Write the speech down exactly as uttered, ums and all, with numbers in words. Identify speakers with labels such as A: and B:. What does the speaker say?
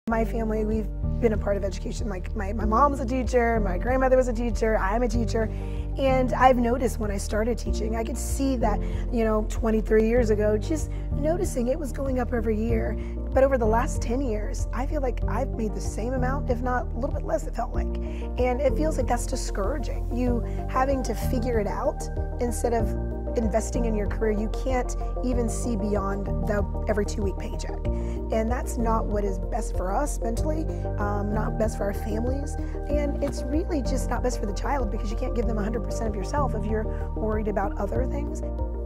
A: My family, we've been a part of education. Like my, my mom's a teacher, my grandmother was a teacher, I'm a teacher. And I've noticed when I started teaching, I could see that, you know, twenty-three years ago, just noticing it was going up every year. But over the last ten years, I feel like I've made the same amount, if not a little bit less, it felt like. And it feels like that's discouraging. You having to figure it out instead of investing in your career. You can't even see beyond the every two week paycheck. And that's not what is best for us mentally, um, not best for our families. And it's really just not best for the child because you can't give them one hundred percent of yourself if you're worried about other things.